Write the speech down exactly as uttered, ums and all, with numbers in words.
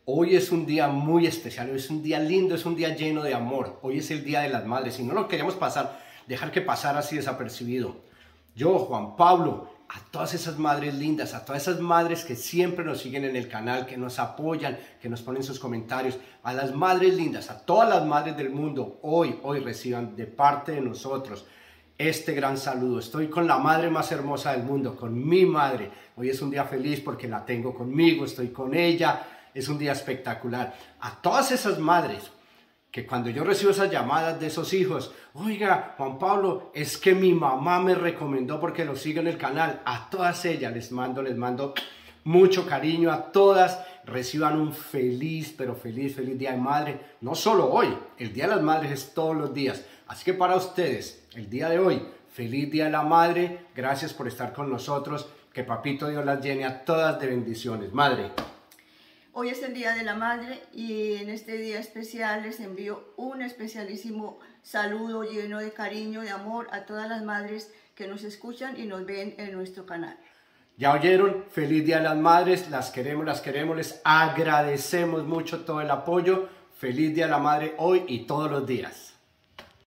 Hoy es un día muy especial, hoy es un día lindo, es un día lleno de amor. Hoy es el Día de las Madres y no lo queríamos pasar, dejar que pasara así desapercibido. Yo, Juan Pablo, a todas esas madres lindas, a todas esas madres que siempre nos siguen en el canal, que nos apoyan, que nos ponen sus comentarios, a las madres lindas, a todas las madres del mundo, hoy, hoy reciban de parte de nosotros este gran saludo. Estoy con la madre más hermosa del mundo, con mi madre. Hoy es un día feliz porque la tengo conmigo, estoy con ella. Es un día espectacular. A todas esas madres que cuando yo recibo esas llamadas de esos hijos, oiga, Juan Pablo, es que mi mamá me recomendó porque lo sigo en el canal. A todas ellas les mando, les mando mucho cariño. A todas reciban un feliz, pero feliz, feliz Día de Madre. No solo hoy, el Día de las Madres es todos los días. Así que para ustedes, el día de hoy, feliz Día de la Madre. Gracias por estar con nosotros. Que Papito Dios las llene a todas de bendiciones. Madre. Hoy es el Día de la Madre y en este día especial les envío un especialísimo saludo lleno de cariño, de amor a todas las madres que nos escuchan y nos ven en nuestro canal. Ya oyeron, feliz Día de las Madres, las queremos, las queremos, les agradecemos mucho todo el apoyo. Feliz Día de la Madre hoy y todos los días.